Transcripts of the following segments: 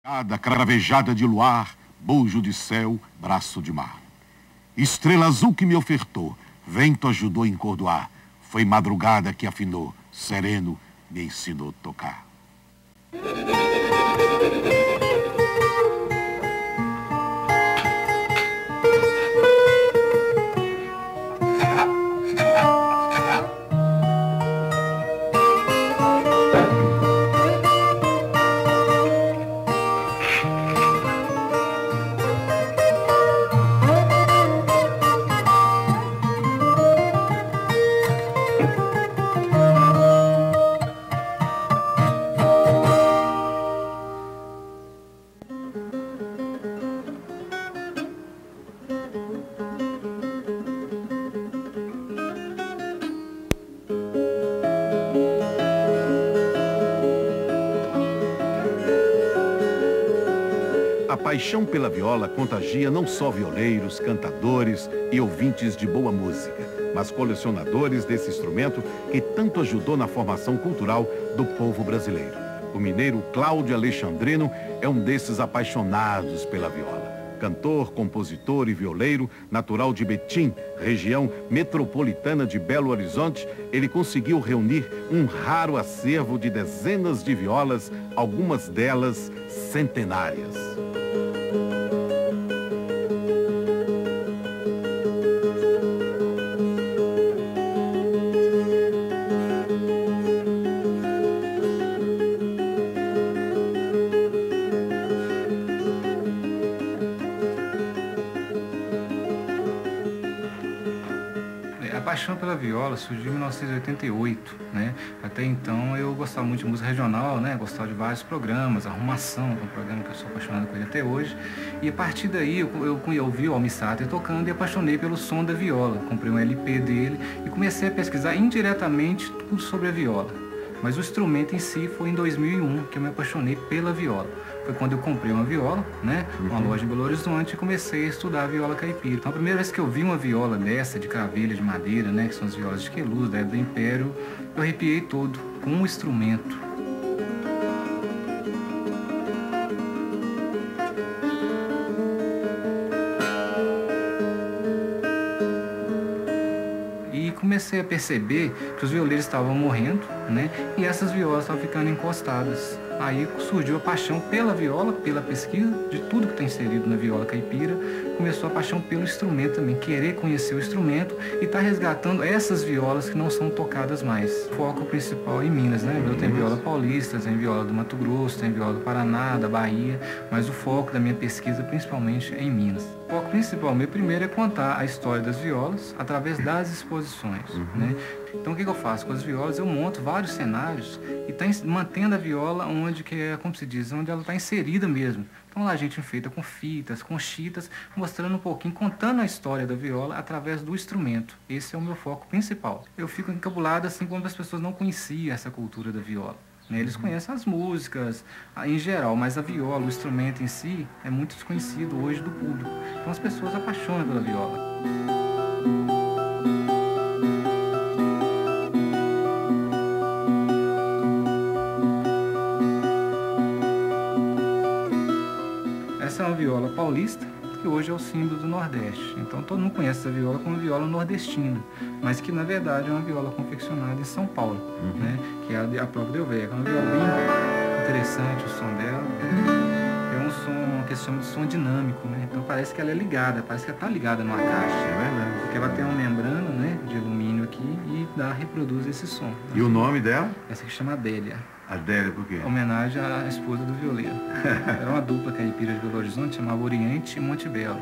Cravejada de luar, bojo de céu, braço de mar. Estrela azul que me ofertou, vento ajudou a encordoar. Foi madrugada que afinou, sereno me ensinou a tocar. A paixão pela viola contagia não só violeiros, cantadores e ouvintes de boa música, mas colecionadores desse instrumento que tanto ajudou na formação cultural do povo brasileiro. O mineiro Cláudio Alexandrino é um desses apaixonados pela viola. Cantor, compositor e violeiro, natural de Betim, região metropolitana de Belo Horizonte, ele conseguiu reunir um raro acervo de dezenas de violas, algumas delas centenárias. A paixão pela viola surgiu em 1988, né? Até então eu gostava muito de música regional, né? Gostava de vários programas, Arrumação, que é um programa que eu sou apaixonado por ele até hoje. E a partir daí eu ouvi o Almir Sater tocando e apaixonei pelo som da viola. Comprei um LP dele e comecei a pesquisar indiretamente tudo sobre a viola. Mas o instrumento em si foi em 2001 que eu me apaixonei pela viola. Foi quando eu comprei uma viola, né, uma loja em Belo Horizonte, e comecei a estudar a viola caipira. Então a primeira vez que eu vi uma viola dessa, de cravelha, de madeira, né, que são as violas de Queluz, da época do Império, eu arrepiei todo com um instrumento. E comecei a perceber que os violeiros estavam morrendo, né? E essas violas estavam ficando encostadas. Aí surgiu a paixão pela viola, pela pesquisa, de tudo que está inserido na viola caipira. Começou a paixão pelo instrumento também, querer conhecer o instrumento e estar resgatando essas violas que não são tocadas mais. O foco principal é em Minas, né? Eu tenho viola paulista, tem viola do Mato Grosso, tem viola do Paraná, da Bahia, mas o foco da minha pesquisa principalmente é em Minas. O foco principal meu primeiro é contar a história das violas através das exposições, né? Então o que eu faço? Com as violas eu monto vários cenários e mantendo a viola onde, como se diz, onde ela está inserida mesmo. Então lá a gente enfeita com fitas, com chitas, mostrando um pouquinho, contando a história da viola através do instrumento. Esse é o meu foco principal. Eu fico encabulado assim quando as pessoas não conheciam essa cultura da viola. Eles conhecem as músicas em geral, mas a viola, o instrumento em si, é muito desconhecido hoje do público. Então as pessoas apaixonam pela viola. Essa é uma viola paulista, que hoje é o símbolo do Nordeste. Então todo mundo conhece essa viola como viola nordestina, mas que na verdade é uma viola confeccionada em São Paulo, né? Que é a própria Delveca. É uma viola bem interessante o som dela. É um som que se chama de som dinâmico, né? Então parece que ela é ligada, parece que ela está ligada numa caixa, é verdade? Porque ela tem uma membrana, né, de alumínio aqui e reproduz esse som. E o nome dela? Essa que chama Adélia. Adélia, por quê? Homenagem à esposa do violeiro. Era uma dupla caipira de Belo Horizonte, chamava Oriente e Monte Belo.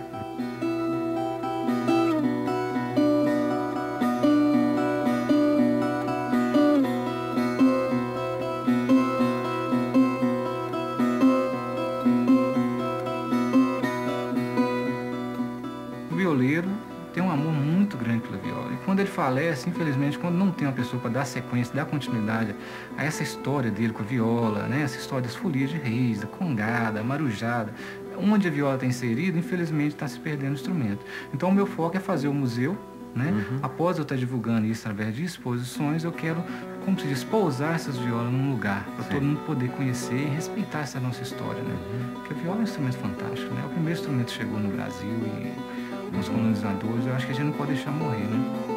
O violeiro tem um amor muito grande pela viola. E quando ele falece, infelizmente, quando não tem uma pessoa para dar sequência, dar continuidade a essa história dele com a viola, né? Essa história das folias de reis, da congada, marujada, onde a viola está inserida, infelizmente está se perdendo o instrumento. Então o meu foco é fazer o museu, né? Após eu estar divulgando isso através de exposições, eu quero, como se diz, pousar essas violas num lugar, para todo mundo poder conhecer e respeitar essa nossa história, né? viola é um instrumento fantástico, né? O primeiro instrumento que chegou no Brasil e os colonizadores, eu acho que a gente não pode deixar morrer, né?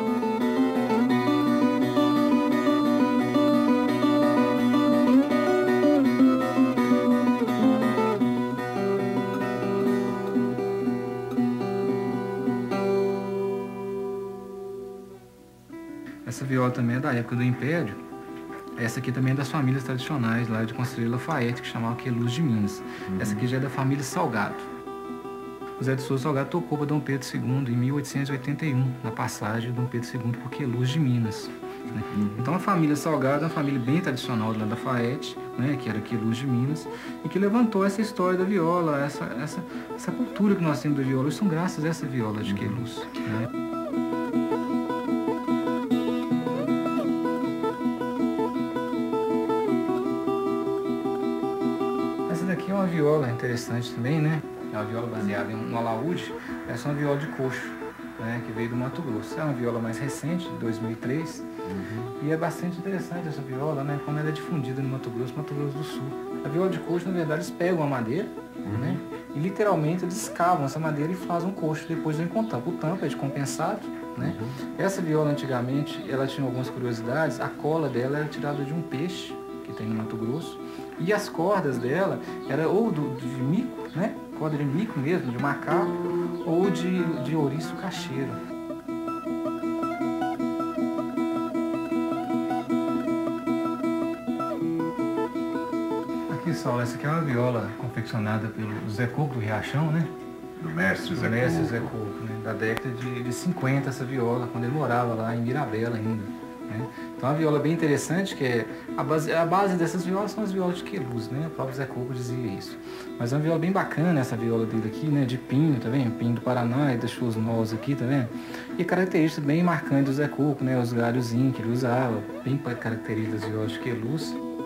Essa viola também é da época do Império. Essa aqui também é das famílias tradicionais lá de Conselheiro Lafayette, que chamava Queluz de Minas. Essa aqui já é da família Salgado. O Zé de Souza Salgado tocou para Dom Pedro II em 1881, na passagem de Dom Pedro II por Queluz de Minas. Né? Então a família Salgado é uma família bem tradicional lá da Lafayette, né, que era Queluz de Minas, e que levantou essa história da viola, essa cultura que nós temos da viola. Isso são graças a essa viola de Queluz. Né? Aqui é uma viola interessante também, né? É uma viola baseada no alaúde. Essa é uma viola de coxo, né? Que veio do Mato Grosso. É uma viola mais recente, de 2003. E é bastante interessante essa viola, né? Como ela é difundida no Mato Grosso do Sul. A viola de coxo, na verdade, eles pegam a madeira, né? E literalmente eles escavam essa madeira e fazem um coxo. Depois vem com tampa. O tampa é de compensado, né? Essa viola, antigamente, ela tinha algumas curiosidades. A cola dela era tirada de um peixe que tem no Mato Grosso. E as cordas dela eram ou de mico, né? Corda de mico mesmo, de macaco, ou de ouriço cacheiro. Aqui, Saulo, essa aqui é uma viola confeccionada pelo Zé Coco do Riachão, né? Do mestre Zé Coco, né? Da década de 50, essa viola, quando ele morava lá em Mirabela ainda. Né? Então, uma viola bem interessante, que é a base dessas violas são as violas de Queluz, né? O próprio Zé Coco dizia isso. Mas é uma viola bem bacana, essa viola dele aqui, né? De pinho, tá vendo? Pinho do Paraná, e deixou os nós aqui, tá vendo? E característica bem marcante do Zé Coco, né? Os galhozinhos que ele usava, bem características das violas de Queluz.